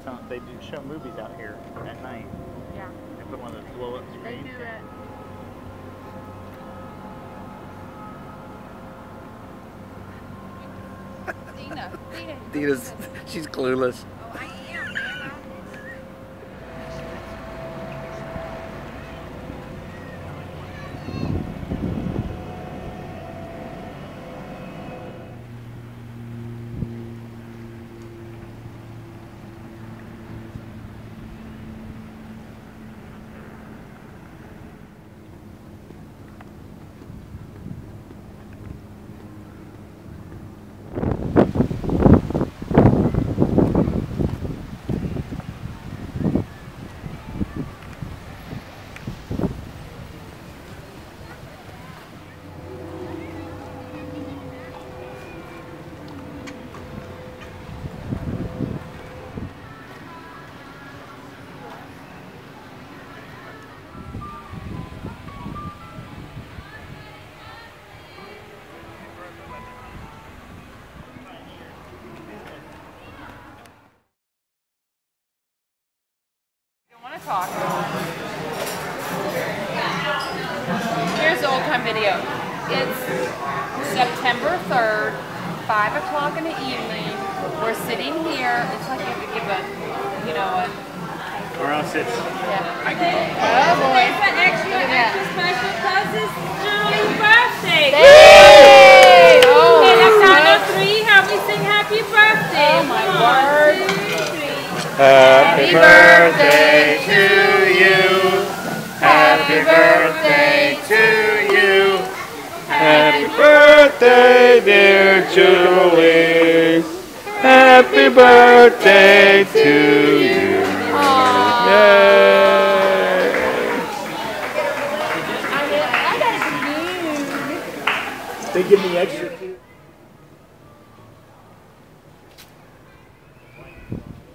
they do show movies out here at night. Yeah. They put one of those blow up screens. They do it. Deana's, she's clueless. Oh, I am, man. Talk. Here's the old time video. It's September 3rd, 5 o'clock in the evening. We're sitting here. It's like you have to give a, you know, a... Or else it's... Yeah. I can... Oh boy. It's an extra special because it's Julie's birthday. Hey! Oh, okay, let's count on 3. How we sing happy birthday. Oh my word. 1, 2, 3. Happy birthday to you. Happy birthday to you. Happy birthday, dear Julie. Happy birthday to you. Yay. They give me extra too.